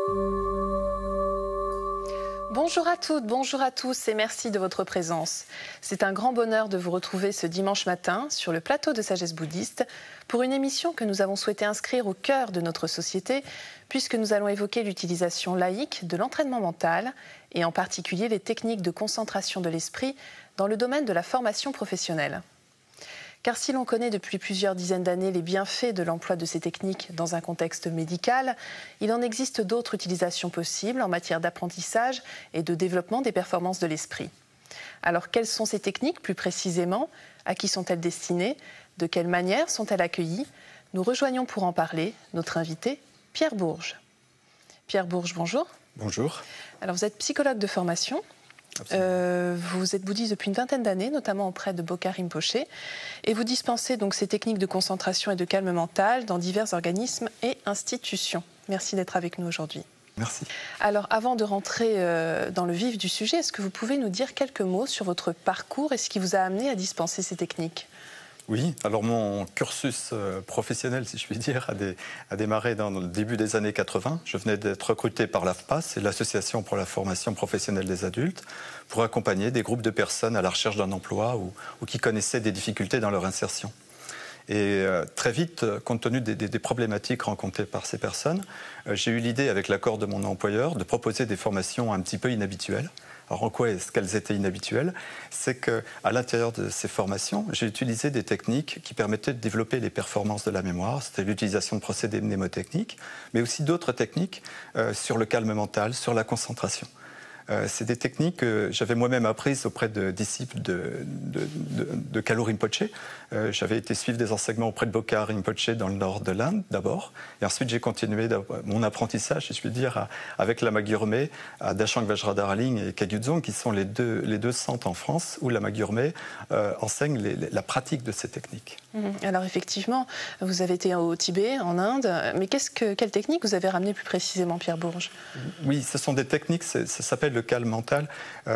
Bonjour à toutes, bonjour à tous et merci de votre présence. C'est un grand bonheur de vous retrouver ce dimanche matin sur le plateau de Sagesse Bouddhiste pour une émission que nous avons souhaité inscrire au cœur de notre société puisque nous allons évoquer l'utilisation laïque de l'entraînement mental et en particulier les techniques de concentration de l'esprit dans le domaine de la formation professionnelle. Car si l'on connaît depuis plusieurs dizaines d'années les bienfaits de l'emploi de ces techniques dans un contexte médical, il en existe d'autres utilisations possibles en matière d'apprentissage et de développement des performances de l'esprit. Alors, quelles sont ces techniques plus précisément? À qui sont-elles destinées? De quelle manière sont-elles accueillies? Nous rejoignons pour en parler notre invité, Pierre Bourges. Pierre Bourges, bonjour. Bonjour. Alors, vous êtes psychologue de formation. Vous êtes bouddhiste depuis une vingtaine d'années, notamment auprès de Bokar Rinpoché, et vous dispensez donc ces techniques de concentration et de calme mental dans divers organismes et institutions. Merci d'être avec nous aujourd'hui. Merci. Alors, avant de rentrer dans le vif du sujet, est-ce que vous pouvez nous dire quelques mots sur votre parcours et ce qui vous a amené à dispenser ces techniques ? Oui, alors mon cursus professionnel, si je puis dire, a démarré dans le début des années 80. Je venais d'être recruté par l'AFPA, c'est l'Association pour la formation professionnelle des adultes, pour accompagner des groupes de personnes à la recherche d'un emploi ou qui connaissaient des difficultés dans leur insertion. Et très vite, compte tenu des problématiques rencontrées par ces personnes, j'ai eu l'idée, avec l'accord de mon employeur, de proposer des formations un petit peu inhabituelles. Alors en quoi est-ce qu'elles étaient inhabituelles? C'est qu'à l'intérieur de ces formations, j'ai utilisé des techniques qui permettaient de développer les performances de la mémoire. C'était l'utilisation de procédés mnémotechniques, mais aussi d'autres techniques sur le calme mental, sur la concentration. C'est des techniques que j'avais moi-même apprises auprès de disciples de Kalu Rinpoché. J'avais été suivre des enseignements auprès de Bokar Rinpoché dans le nord de l'Inde d'abord. Et ensuite, j'ai continué mon apprentissage, si je puis dire, avec Lama Gyurme, à Dashang Vajradharaling et Kagyudzong, qui sont les deux centres en France où Lama Gyurme enseigne la pratique de ces techniques. Alors effectivement, vous avez été au Tibet, en Inde, mais quelle technique vous avez ramené plus précisément, Pierre Bourges? Oui, ce sont des techniques, ça s'appelle le calme mental,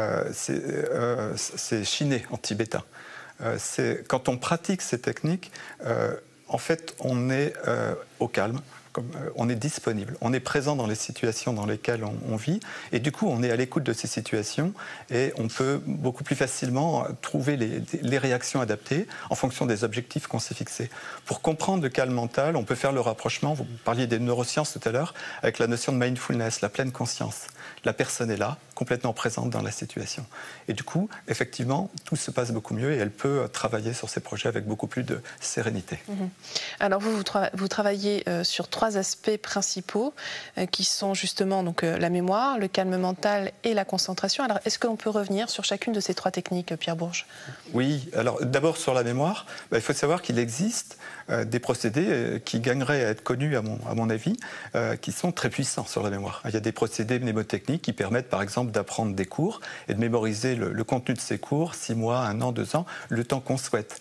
c'est Shiné en tibétain. Quand on pratique ces techniques, en fait, on est au calme. On est disponible, on est présent dans les situations dans lesquelles on vit et du coup on est à l'écoute de ces situations et on peut beaucoup plus facilement trouver les réactions adaptées en fonction des objectifs qu'on s'est fixés. Pour comprendre le calme mental, on peut faire le rapprochement, vous parliez des neurosciences tout à l'heure, avec la notion de mindfulness, la pleine conscience. La personne est là, complètement présente dans la situation. Et du coup, effectivement, tout se passe beaucoup mieux et elle peut travailler sur ses projets avec beaucoup plus de sérénité. Alors vous travaillez sur trois aspects principaux qui sont justement donc, la mémoire, le calme mental et la concentration. Alors est-ce qu'on peut revenir sur chacune de ces trois techniques, Pierre Bourges? Oui, alors d'abord sur la mémoire, il faut savoir qu'il existe des procédés qui gagneraient à être connus à mon avis, qui sont très puissants sur la mémoire. Il y a des procédés mnémotechniques qui permettent par exemple d'apprendre des cours et de mémoriser le contenu de ces cours, 6 mois, 1 an, 2 ans, le temps qu'on souhaite.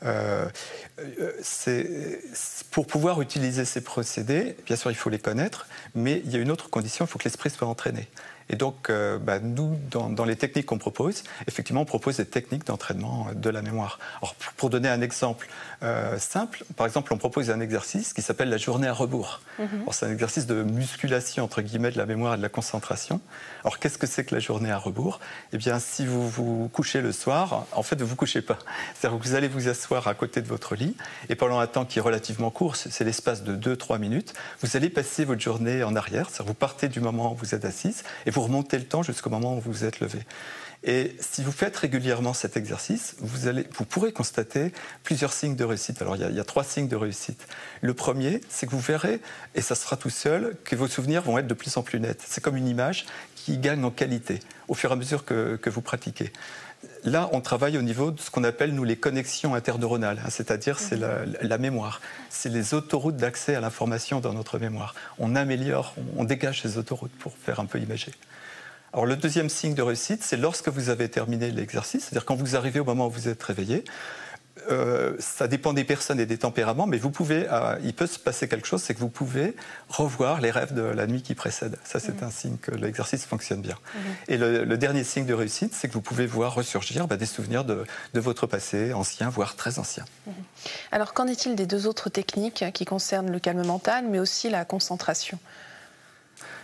Pour pouvoir utiliser ces procédés, bien sûr il faut les connaître, mais il y a une autre condition, il faut que l'esprit soit entraîné. Et donc, nous, dans les techniques qu'on propose, effectivement, on propose des techniques d'entraînement de la mémoire. Alors, pour donner un exemple simple, par exemple, on propose un exercice qui s'appelle la journée à rebours. C'est un exercice de musculation, entre guillemets, de la mémoire et de la concentration. Alors, qu'est-ce que c'est que la journée à rebours? Eh bien, si vous vous couchez le soir, en fait, vous ne vous couchez pas. C'est-à-dire que vous allez vous asseoir à côté de votre lit, et pendant un temps qui est relativement court, c'est l'espace de 2-3 minutes, vous allez passer votre journée en arrière. C'est-à-dire que vous partez du moment où vous êtes assise, et vous remontez le temps jusqu'au moment où vous vous êtes levé. Et si vous faites régulièrement cet exercice, vous pourrez constater plusieurs signes de réussite. Alors il y a 3 signes de réussite. Le premier, c'est que vous verrez, et ça sera tout seul, que vos souvenirs vont être de plus en plus nets. C'est comme une image qui gagne en qualité au fur et à mesure que vous pratiquez. Là, on travaille au niveau de ce qu'on appelle, nous, les connexions interneuronales, c'est-à-dire c'est la mémoire. C'est les autoroutes d'accès à l'information dans notre mémoire. On améliore, on dégage ces autoroutes pour faire un peu imager. Alors, le deuxième signe de réussite, c'est lorsque vous avez terminé l'exercice, c'est-à-dire quand vous arrivez au moment où vous êtes réveillé. Ça dépend des personnes et des tempéraments, mais il peut se passer quelque chose, c'est que vous pouvez revoir les rêves de la nuit qui précède. Ça, c'est un signe que l'exercice fonctionne bien. Et le dernier signe de réussite, c'est que vous pouvez voir ressurgir des souvenirs de votre passé, ancien, voire très ancien. Alors, qu'en est-il des 2 autres techniques qui concernent le calme mental, mais aussi la concentration ?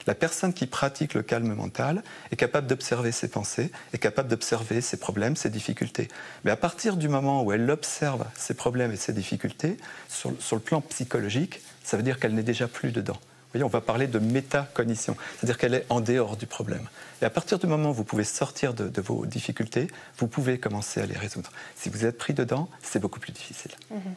La personne qui pratique le calme mental est capable d'observer ses pensées, est capable d'observer ses problèmes, ses difficultés. Mais à partir du moment où elle observe ses problèmes et ses difficultés, sur le plan psychologique, ça veut dire qu'elle n'est déjà plus dedans. Vous voyez, on va parler de métacognition, c'est-à-dire qu'elle est en dehors du problème. Et à partir du moment où vous pouvez sortir de vos difficultés, vous pouvez commencer à les résoudre. Si vous êtes pris dedans, c'est beaucoup plus difficile.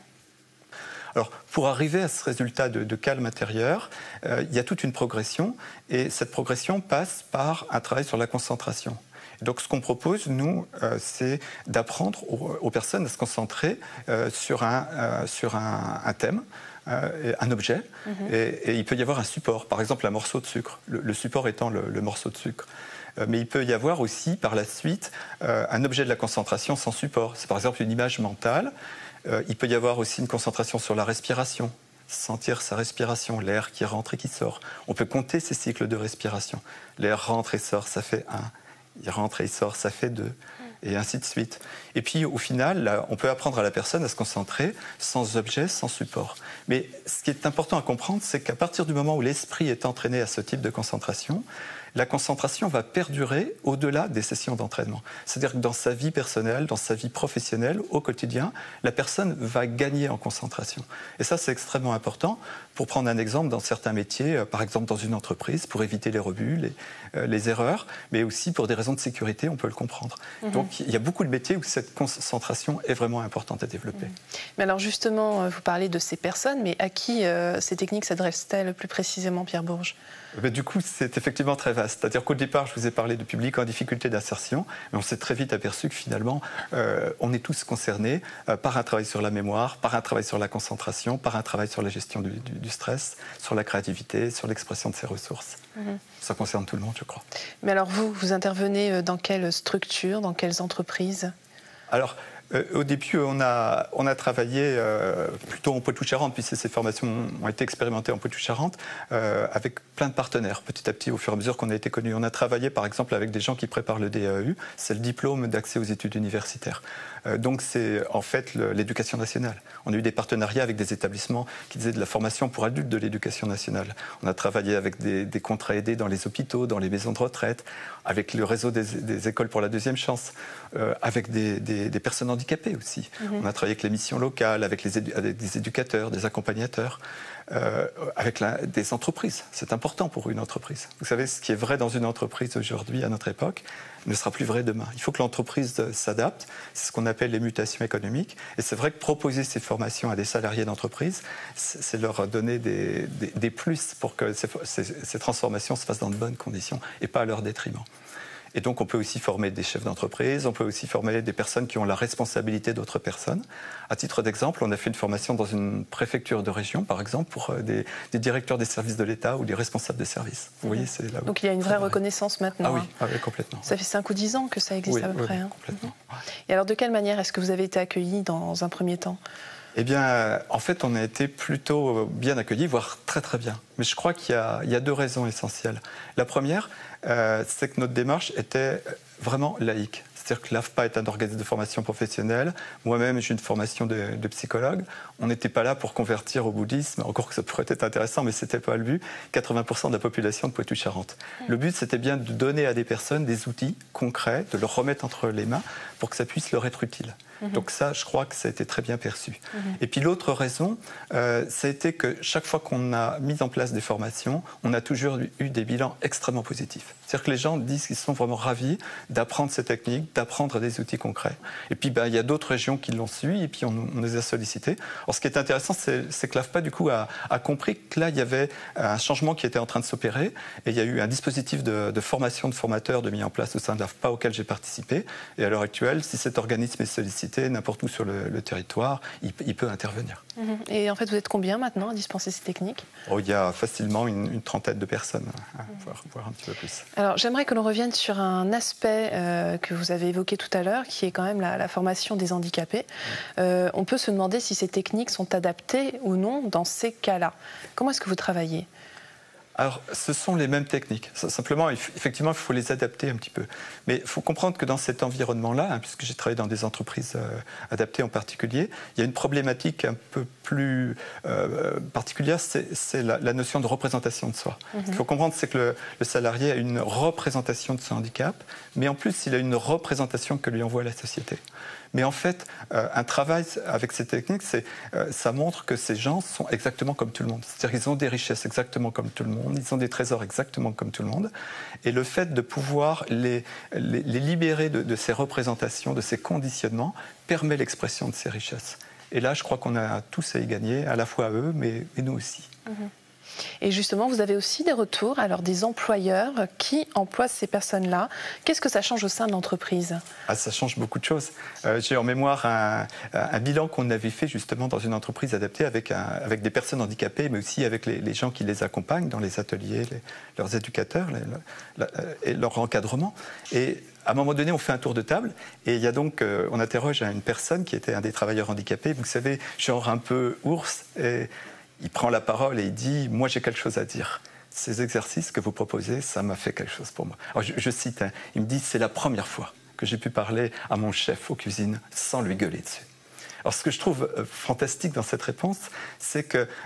Alors, pour arriver à ce résultat de calme intérieur, il y a toute une progression, et cette progression passe par un travail sur la concentration. Donc, ce qu'on propose, nous, c'est d'apprendre aux personnes à se concentrer sur un thème, un objet, et il peut y avoir un support, par exemple un morceau de sucre, le support étant le morceau de sucre. Mais il peut y avoir aussi, par la suite, un objet de la concentration sans support. C'est par exemple une image mentale. Il peut y avoir aussi une concentration sur la respiration, sentir sa respiration, l'air qui rentre et qui sort. On peut compter ces cycles de respiration. L'air rentre et sort, ça fait 1. Il rentre et il sort, ça fait 2. Et ainsi de suite. Et puis, au final, là, on peut apprendre à la personne à se concentrer sans objet, sans support. Mais ce qui est important à comprendre, c'est qu'à partir du moment où l'esprit est entraîné à ce type de concentration, la concentration va perdurer au-delà des sessions d'entraînement. C'est-à-dire que dans sa vie personnelle, dans sa vie professionnelle, au quotidien, la personne va gagner en concentration. Et ça, c'est extrêmement important. Pour prendre un exemple, dans certains métiers, par exemple dans une entreprise, pour éviter les rebuts, les erreurs, mais aussi pour des raisons de sécurité, on peut le comprendre. Donc, il y a beaucoup de métiers où cette concentration est vraiment importante à développer. Mais alors justement, vous parlez de ces personnes, mais à qui ces techniques s'adressent-elles plus précisément, Pierre Bourges ? Du coup, c'est effectivement très vaste. C'est-à-dire qu'au départ, je vous ai parlé de public en difficulté d'insertion, mais on s'est très vite aperçu que finalement, on est tous concernés par un travail sur la mémoire, par un travail sur la concentration, par un travail sur la gestion du stress, sur la créativité, sur l'expression de ses ressources. Ça concerne tout le monde, je crois. Mais alors vous intervenez dans quelle structure, dans quelles entreprises ? Alors, au début, on a travaillé plutôt en Poitou-Charentes, puisque ces formations ont été expérimentées en Poitou-Charentes, avec plein de partenaires, petit à petit, au fur et à mesure qu'on a été connus. On a travaillé, par exemple, avec des gens qui préparent le DAEU, c'est le diplôme d'accès aux études universitaires. Donc, c'est en fait l'éducation nationale. On a eu des partenariats avec des établissements qui faisaient de la formation pour adultes de l'éducation nationale. On a travaillé avec des contrats aidés dans les hôpitaux, dans les maisons de retraite, avec le réseau des écoles pour la deuxième chance, avec des personnes handicapées aussi. On a travaillé avec les missions locales, avec des éducateurs, des accompagnateurs, avec des entreprises. C'est important pour une entreprise. Vous savez, ce qui est vrai dans une entreprise aujourd'hui, à notre époque, ne sera plus vrai demain. Il faut que l'entreprise s'adapte. C'est ce qu'on appelle les mutations économiques. Et c'est vrai que proposer ces formations à des salariés d'entreprise, c'est leur donner des plus pour que ces transformations se fassent dans de bonnes conditions et pas à leur détriment. Et donc, on peut aussi former des chefs d'entreprise, on peut aussi former des personnes qui ont la responsabilité d'autres personnes. À titre d'exemple, on a fait une formation dans une préfecture de région, par exemple, pour des directeurs des services de l'État ou des responsables de services. Vous voyez, c'est là où... Donc, il y a une vraie reconnaissance maintenant. Ah oui, complètement. Ça fait 5 ou 10 ans que ça existe à peu près. Oui, complètement. Et alors, de quelle manière est-ce que vous avez été accueillis dans un premier temps ? Eh bien, en fait, on a été plutôt bien accueillis, voire très très bien. Mais je crois qu'il y a 2 raisons essentielles. La première, c'est que notre démarche était vraiment laïque. C'est-à-dire que l'AFPA est un organisme de formation professionnelle. Moi-même, j'ai une formation de psychologue. On n'était pas là pour convertir au bouddhisme, encore que ça pourrait être intéressant, mais ce n'était pas le but. 80% de la population de Poitou-Charentes. Le but, c'était bien de donner à des personnes des outils concrets, de leur remettre entre les mains pour que ça puisse leur être utile. Donc ça, je crois que ça a été très bien perçu. Et puis l'autre raison, ça a été que chaque fois qu'on a mis en place des formations, on a toujours eu des bilans extrêmement positifs. C'est-à-dire que les gens disent qu'ils sont vraiment ravis d'apprendre ces techniques, d'apprendre des outils concrets. Et puis, il y a d'autres régions qui l'ont suivi et puis on nous a sollicités. Alors, ce qui est intéressant, c'est que l'AFPA, du coup, a compris que là, il y avait un changement qui était en train de s'opérer et il y a eu un dispositif de formation de formateurs mis en place au sein de l'AFPA auquel j'ai participé. Et à l'heure actuelle, si cet organisme est sollicité n'importe où sur le territoire, il peut intervenir. Et en fait, vous êtes combien maintenant à dispenser ces techniques ? Il y a facilement une trentaine de personnes, voire un petit peu plus. Alors, j'aimerais que l'on revienne sur un aspect que vous avez évoqué tout à l'heure, qui est quand même la formation des handicapés. On peut se demander si ces techniques sont adaptées ou non dans ces cas-là. Comment est-ce que vous travaillez ? Alors, ce sont les mêmes techniques. Simplement, effectivement, il faut les adapter un petit peu. Mais il faut comprendre que dans cet environnement-là, puisque j'ai travaillé dans des entreprises adaptées en particulier, il y a une problématique un peu plus particulière, c'est la notion de représentation de soi. Il faut comprendre, c'est que le salarié a une représentation de son handicap, mais en plus, il a une représentation que lui envoie la société. Mais en fait, un travail avec ces techniques, ça montre que ces gens sont exactement comme tout le monde. C'est-à-dire qu'ils ont des richesses exactement comme tout le monde, ils ont des trésors exactement comme tout le monde. Et le fait de pouvoir les libérer de ces représentations, de ces conditionnements, permet l'expression de ces richesses. Et là, je crois qu'on a tous à y gagner, à la fois eux, mais nous aussi. Et justement, vous avez aussi des retours, alors des employeurs qui emploient ces personnes-là. Qu'est-ce que ça change au sein de l'entreprise ? Ça change beaucoup de choses. J'ai en mémoire un bilan qu'on avait fait justement dans une entreprise adaptée avec des personnes handicapées, mais aussi avec les gens qui les accompagnent dans les ateliers, leurs éducateurs et leur encadrement. Et à un moment donné, on fait un tour de table et il y a donc, on interroge une personne qui était un des travailleurs handicapés. Vous savez, genre un peu ours. Et il prend la parole et il dit « Moi, j'ai quelque chose à dire. Ces exercices que vous proposez, ça m'a fait quelque chose pour moi. » Alors, je cite, il me dit « C'est la première fois que j'ai pu parler à mon chef aux cuisines sans lui gueuler dessus. » Alors, ce que je trouve fantastique dans cette réponse, c'est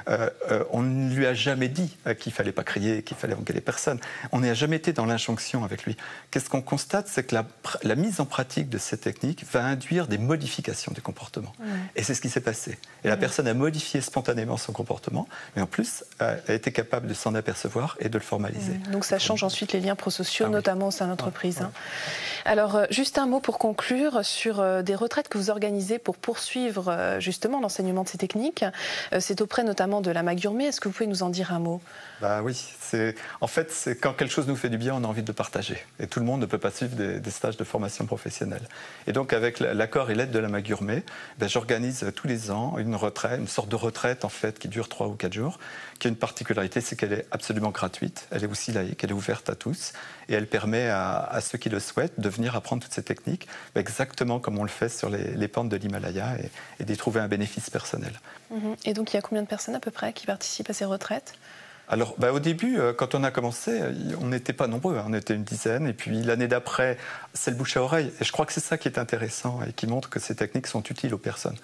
qu'on ne lui a jamais dit qu'il ne fallait pas crier, qu'il fallait engueuler personne. On n'a jamais été dans l'injonction avec lui. Qu'est-ce qu'on constate, c'est que la mise en pratique de ces techniques va induire des modifications du comportement. Et c'est ce qui s'est passé. Et la personne a modifié spontanément son comportement, mais en plus, a été capable de s'en apercevoir et de le formaliser. Donc ça change ensuite les liens prosociaux, notamment au sein de l'entreprise. Alors, juste un mot pour conclure sur des retraites que vous organisez pour poursuivre justement l'enseignement de ces techniques. C'est auprès notamment de la Magurmé. Est-ce que vous pouvez nous en dire un mot ? Oui, en fait, c'est quand quelque chose nous fait du bien, on a envie de le partager. Et tout le monde ne peut pas suivre des stages de formation professionnelle. Et donc, avec l'accord et l'aide de la Magurmé, j'organise tous les ans une retraite, une sorte de retraite en fait, qui dure 3 ou 4 jours, qui a une particularité, c'est qu'elle est absolument gratuite. Elle est aussi laïque, elle est ouverte à tous. Et elle permet à ceux qui le souhaitent de venir apprendre toutes ces techniques, exactement comme on le fait sur les pentes de l'Himalaya et d'y trouver un bénéfice personnel. Et donc, il y a combien de personnes à peu près qui participent à ces retraites ? Alors, au début, quand on a commencé, on n'était pas nombreux, on était une dizaine. Et puis l'année d'après, c'est le bouche à oreille. Et je crois que c'est ça qui est intéressant et qui montre que ces techniques sont utiles aux personnes.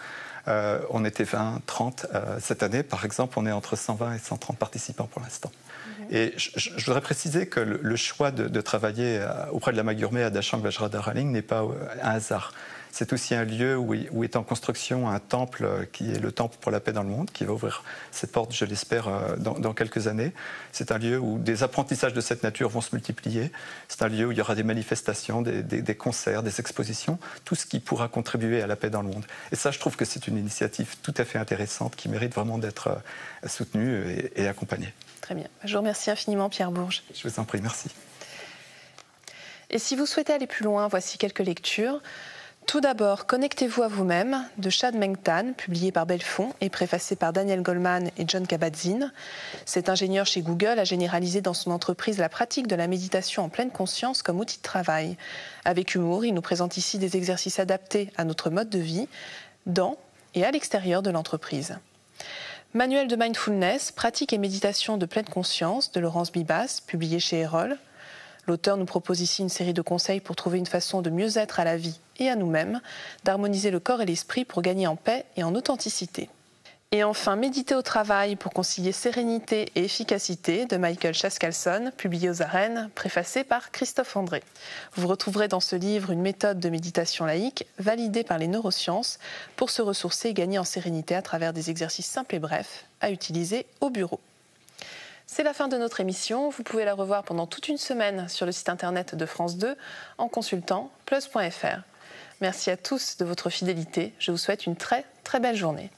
On était 20, 30. Cette année, par exemple, on est entre 120 et 130 participants pour l'instant. Et je voudrais préciser que le choix de travailler auprès de la Magurmé à Dachang Vajradharaling n'est pas un hasard. C'est aussi un lieu où est en construction un temple qui est le temple pour la paix dans le monde, qui va ouvrir ses portes, je l'espère, dans quelques années. C'est un lieu où des apprentissages de cette nature vont se multiplier. C'est un lieu où il y aura des manifestations, des concerts, des expositions, tout ce qui pourra contribuer à la paix dans le monde. Et ça, je trouve que c'est une initiative tout à fait intéressante qui mérite vraiment d'être soutenue et accompagnée. Très bien. Je vous remercie infiniment, Pierre Bourges. Je vous en prie, merci. Et si vous souhaitez aller plus loin, voici quelques lectures. Tout d'abord, Connectez-vous à vous-même de Chad Meng Tan, publié par Belfond et préfacé par Daniel Goleman et John Kabat-Zinn. Cet ingénieur chez Google a généralisé dans son entreprise la pratique de la méditation en pleine conscience comme outil de travail. Avec humour, il nous présente ici des exercices adaptés à notre mode de vie, dans et à l'extérieur de l'entreprise. Manuel de mindfulness, pratique et méditation de pleine conscience de Laurence Bibas, publié chez Erol. L'auteur nous propose ici une série de conseils pour trouver une façon de mieux être à la vie et à nous-mêmes, d'harmoniser le corps et l'esprit pour gagner en paix et en authenticité. Et enfin, Méditer au travail pour concilier sérénité et efficacité de Michael Chaskalson, publié aux Arènes, préfacé par Christophe André. Vous retrouverez dans ce livre une méthode de méditation laïque validée par les neurosciences pour se ressourcer et gagner en sérénité à travers des exercices simples et brefs à utiliser au bureau. C'est la fin de notre émission. Vous pouvez la revoir pendant toute une semaine sur le site internet de France 2 en consultant plus.fr. Merci à tous de votre fidélité. Je vous souhaite une très très belle journée.